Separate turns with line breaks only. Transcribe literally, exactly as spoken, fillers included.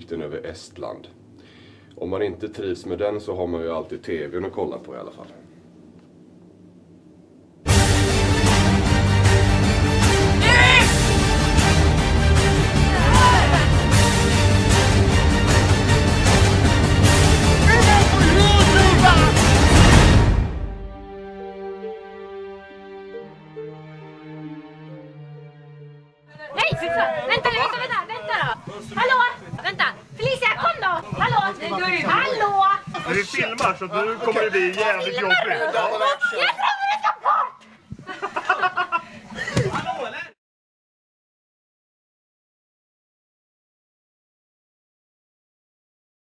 utsikten över Estland. Om man inte trivs med den så har man ju alltid tvn att kolla på i alla fall.
Nej, vänta, vänta, vänta, vänta då! Hallå! Vänta! Felicia, kom då! Hallå! Hallå!
Vi filmar så du kommer det bli jävligt jobbigt.